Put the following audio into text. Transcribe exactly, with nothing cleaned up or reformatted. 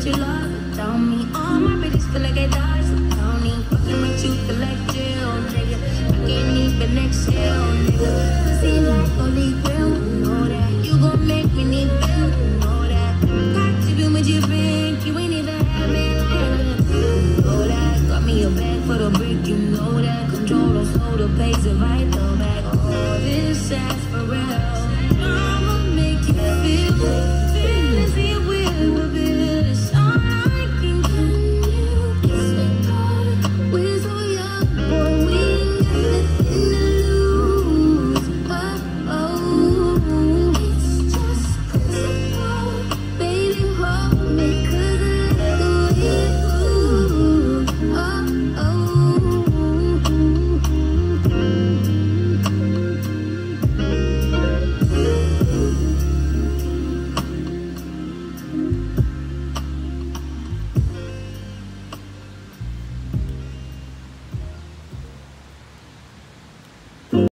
that you love without me. All my bitches feel like I died, so don't need fucking with you feel like jail, nigga. I can't even exhale, nigga. See like only real, you know that. You gon' make me need bail, you know that. Got to be with your bank, you ain't even have it like you know that. Got me a bag for the brick, you know that. Control don't slow the pace if I throw back all this ass for real. I'ma make you feel